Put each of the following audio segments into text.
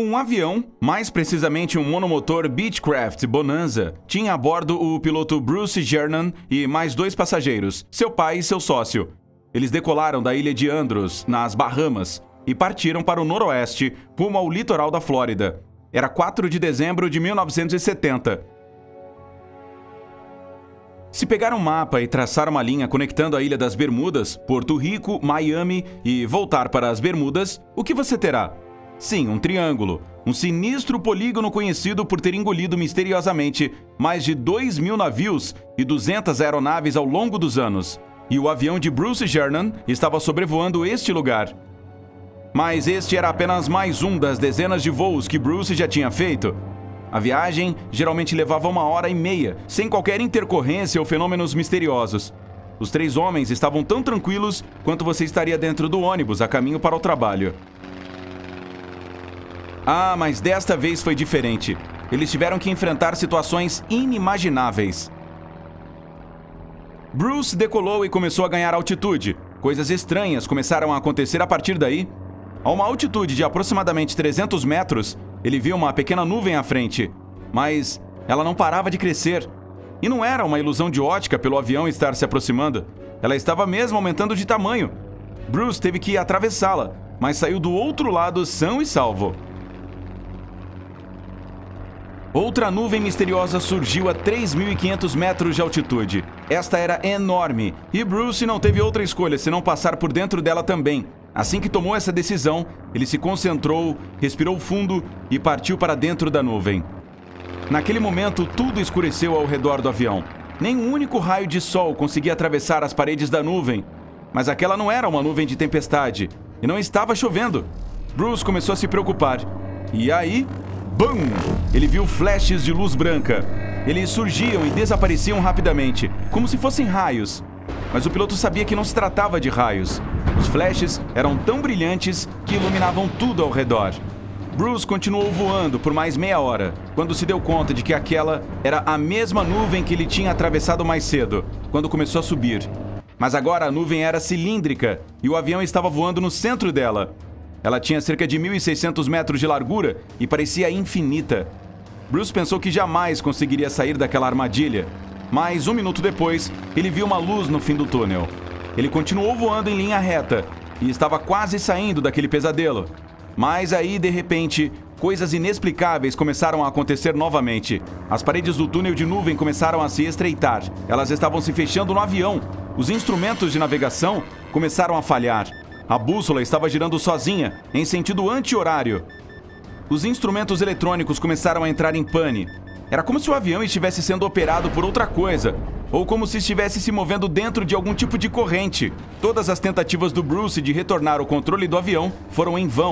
Um avião, mais precisamente um monomotor Beechcraft Bonanza, tinha a bordo o piloto Bruce Jernan e mais 2 passageiros, seu pai e seu sócio. Eles decolaram da ilha de Andros, nas Bahamas, e partiram para o noroeste, rumo ao litoral da Flórida. Era 4 de dezembro de 1970. Se pegar um mapa e traçar uma linha conectando a Ilha das Bermudas, Porto Rico, Miami e voltar para as Bermudas, o que você terá? Sim, um triângulo. Um sinistro polígono conhecido por ter engolido misteriosamente mais de 2.000 navios e 200 aeronaves ao longo dos anos. E o avião de Bruce Jernan estava sobrevoando este lugar. Mas este era apenas mais um das dezenas de voos que Bruce já tinha feito. A viagem geralmente levava 1h30, sem qualquer intercorrência ou fenômenos misteriosos. Os 3 homens estavam tão tranquilos quanto você estaria dentro do ônibus a caminho para o trabalho. Ah, mas desta vez foi diferente. Eles tiveram que enfrentar situações inimagináveis. Bruce decolou e começou a ganhar altitude. Coisas estranhas começaram a acontecer a partir daí. A uma altitude de aproximadamente 300 metros, ele viu uma pequena nuvem à frente. Mas ela não parava de crescer. E não era uma ilusão de ótica pelo avião estar se aproximando. Ela estava mesmo aumentando de tamanho. Bruce teve que atravessá-la, mas saiu do outro lado são e salvo. Outra nuvem misteriosa surgiu a 3.500 metros de altitude. Esta era enorme, e Bruce não teve outra escolha senão passar por dentro dela também. Assim que tomou essa decisão, ele se concentrou, respirou fundo e partiu para dentro da nuvem. Naquele momento, tudo escureceu ao redor do avião. Nem um único raio de sol conseguia atravessar as paredes da nuvem. Mas aquela não era uma nuvem de tempestade, e não estava chovendo. Bruce começou a se preocupar. E aí... BUM! Ele viu flashes de luz branca. Eles surgiam e desapareciam rapidamente, como se fossem raios. Mas o piloto sabia que não se tratava de raios. Os flashes eram tão brilhantes que iluminavam tudo ao redor. Bruce continuou voando por mais meia hora, quando se deu conta de que aquela era a mesma nuvem que ele tinha atravessado mais cedo, quando começou a subir. Mas agora a nuvem era cilíndrica e o avião estava voando no centro dela. Ela tinha cerca de 1.600 metros de largura e parecia infinita. Bruce pensou que jamais conseguiria sair daquela armadilha. Mas 1 minuto depois, ele viu uma luz no fim do túnel. Ele continuou voando em linha reta e estava quase saindo daquele pesadelo. Mas aí, de repente, coisas inexplicáveis começaram a acontecer novamente. As paredes do túnel de nuvem começaram a se estreitar. Elas estavam se fechando no avião. Os instrumentos de navegação começaram a falhar. A bússola estava girando sozinha, em sentido anti-horário. Os instrumentos eletrônicos começaram a entrar em pane. Era como se o avião estivesse sendo operado por outra coisa, ou como se estivesse se movendo dentro de algum tipo de corrente. Todas as tentativas do Bruce de retornar o controle do avião foram em vão.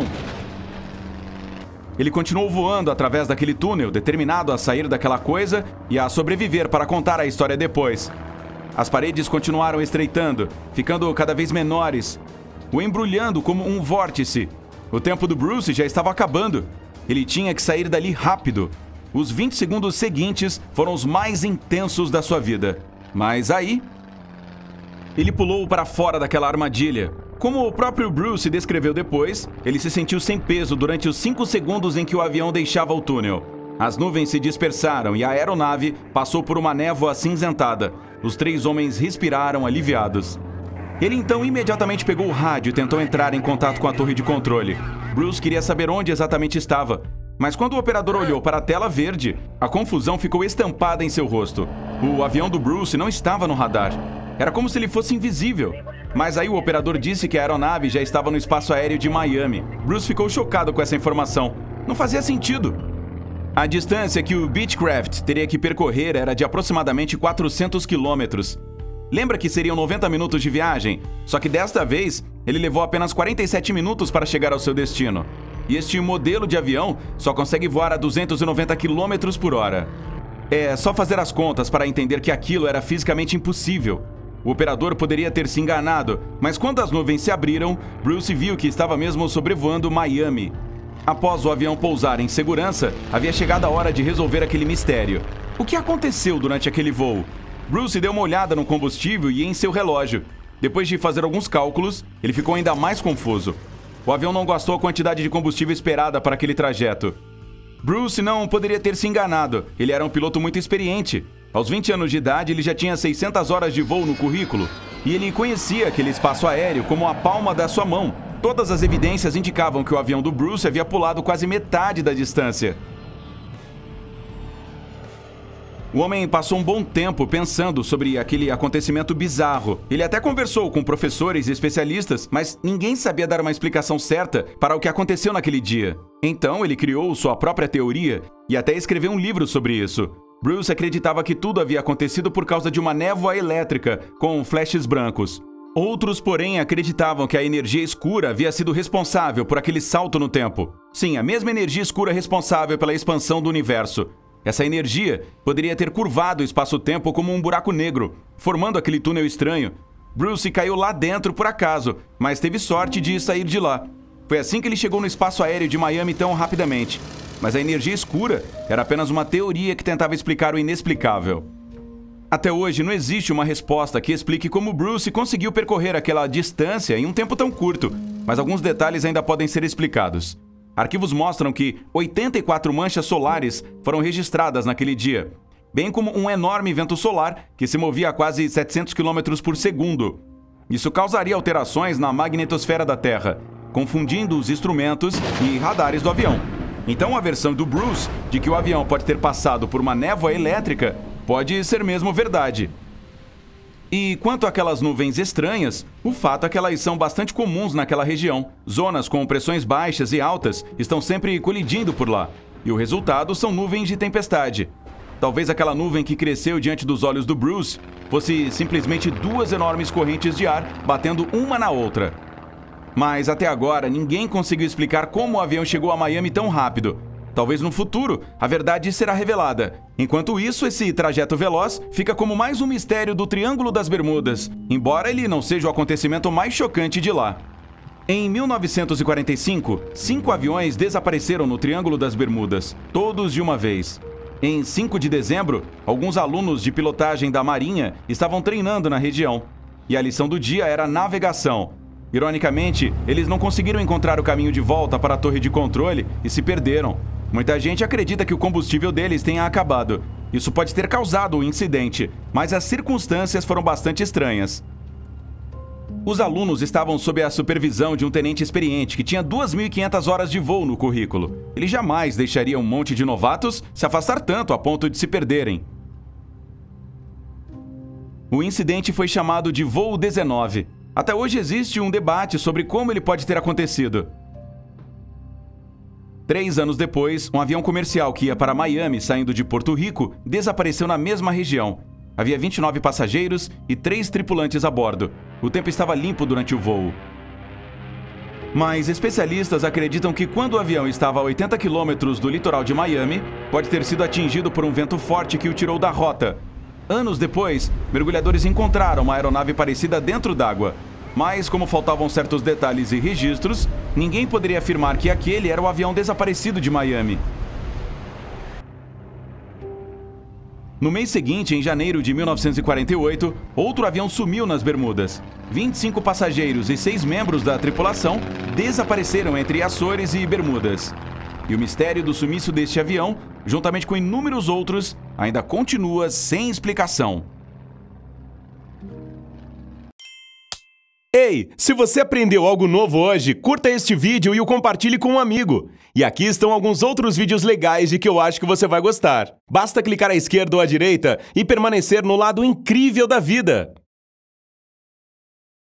Ele continuou voando através daquele túnel, determinado a sair daquela coisa e a sobreviver para contar a história depois. As paredes continuaram estreitando, ficando cada vez menores, o embrulhando como um vórtice. O tempo do Bruce já estava acabando. Ele tinha que sair dali rápido. Os 20 segundos seguintes foram os mais intensos da sua vida. Mas aí... ele pulou para fora daquela armadilha. Como o próprio Bruce descreveu depois, ele se sentiu sem peso durante os 5 segundos em que o avião deixava o túnel. As nuvens se dispersaram e a aeronave passou por uma névoa acinzentada. Os 3 homens respiraram aliviados. Ele então imediatamente pegou o rádio e tentou entrar em contato com a torre de controle. Bruce queria saber onde exatamente estava, mas quando o operador olhou para a tela verde, a confusão ficou estampada em seu rosto. O avião do Bruce não estava no radar. Era como se ele fosse invisível. Mas aí o operador disse que a aeronave já estava no espaço aéreo de Miami. Bruce ficou chocado com essa informação. Não fazia sentido. A distância que o Beechcraft teria que percorrer era de aproximadamente 400 quilômetros. Lembra que seriam 90 minutos de viagem? Só que desta vez, ele levou apenas 47 minutos para chegar ao seu destino. E este modelo de avião só consegue voar a 290 km por hora. É só fazer as contas para entender que aquilo era fisicamente impossível. O operador poderia ter se enganado, mas quando as nuvens se abriram, Bruce viu que estava mesmo sobrevoando Miami. Após o avião pousar em segurança, havia chegado a hora de resolver aquele mistério. O que aconteceu durante aquele voo? Bruce deu uma olhada no combustível e em seu relógio. Depois de fazer alguns cálculos, ele ficou ainda mais confuso. O avião não gastou a quantidade de combustível esperada para aquele trajeto. Bruce não poderia ter se enganado. Ele era um piloto muito experiente. Aos 20 anos de idade, ele já tinha 600 horas de voo no currículo. E ele conhecia aquele espaço aéreo como a palma da sua mão. Todas as evidências indicavam que o avião do Bruce havia pulado quase metade da distância. O homem passou um bom tempo pensando sobre aquele acontecimento bizarro. Ele até conversou com professores e especialistas, mas ninguém sabia dar uma explicação certa para o que aconteceu naquele dia. Então ele criou sua própria teoria e até escreveu um livro sobre isso. Bruce acreditava que tudo havia acontecido por causa de uma névoa elétrica com flashes brancos. Outros, porém, acreditavam que a energia escura havia sido responsável por aquele salto no tempo. Sim, a mesma energia escura responsável pela expansão do universo. Essa energia poderia ter curvado o espaço-tempo como um buraco negro, formando aquele túnel estranho. Bruce caiu lá dentro por acaso, mas teve sorte de sair de lá. Foi assim que ele chegou no espaço aéreo de Miami tão rapidamente. Mas a energia escura era apenas uma teoria que tentava explicar o inexplicável. Até hoje não existe uma resposta que explique como Bruce conseguiu percorrer aquela distância em um tempo tão curto, mas alguns detalhes ainda podem ser explicados. Arquivos mostram que 84 manchas solares foram registradas naquele dia, bem como um enorme vento solar que se movia a quase 700 km por segundo. Isso causaria alterações na magnetosfera da Terra, confundindo os instrumentos e radares do avião. Então a versão do Bruce de que o avião pode ter passado por uma névoa elétrica pode ser mesmo verdade. E quanto àquelas nuvens estranhas, o fato é que elas são bastante comuns naquela região. Zonas com pressões baixas e altas estão sempre colidindo por lá. E o resultado são nuvens de tempestade. Talvez aquela nuvem que cresceu diante dos olhos do Bruce fosse simplesmente duas enormes correntes de ar batendo uma na outra. Mas até agora ninguém conseguiu explicar como o avião chegou a Miami tão rápido. Talvez no futuro a verdade será revelada. Enquanto isso, esse trajeto veloz fica como mais um mistério do Triângulo das Bermudas, embora ele não seja o acontecimento mais chocante de lá. Em 1945, 5 aviões desapareceram no Triângulo das Bermudas, todos de uma vez. Em 5 de dezembro, alguns alunos de pilotagem da Marinha estavam treinando na região, e a lição do dia era navegação. Ironicamente, eles não conseguiram encontrar o caminho de volta para a torre de controle e se perderam. Muita gente acredita que o combustível deles tenha acabado. Isso pode ter causado o incidente, mas as circunstâncias foram bastante estranhas. Os alunos estavam sob a supervisão de um tenente experiente que tinha 2.500 horas de voo no currículo. Ele jamais deixaria um monte de novatos se afastar tanto a ponto de se perderem. O incidente foi chamado de Voo 19. Até hoje existe um debate sobre como ele pode ter acontecido. 3 anos depois, um avião comercial que ia para Miami, saindo de Porto Rico, desapareceu na mesma região. Havia 29 passageiros e 3 tripulantes a bordo. O tempo estava limpo durante o voo. Mas especialistas acreditam que quando o avião estava a 80 km do litoral de Miami, pode ter sido atingido por um vento forte que o tirou da rota. Anos depois, mergulhadores encontraram uma aeronave parecida dentro d'água. Mas, como faltavam certos detalhes e registros, ninguém poderia afirmar que aquele era o avião desaparecido de Miami. No mês seguinte, em janeiro de 1948, outro avião sumiu nas Bermudas. 25 passageiros e 6 membros da tripulação desapareceram entre Açores e Bermudas. E o mistério do sumiço deste avião, juntamente com inúmeros outros, ainda continua sem explicação. Ei, se você aprendeu algo novo hoje, curta este vídeo e o compartilhe com um amigo. E aqui estão alguns outros vídeos legais de que eu acho que você vai gostar. Basta clicar à esquerda ou à direita e permanecer no lado incrível da vida.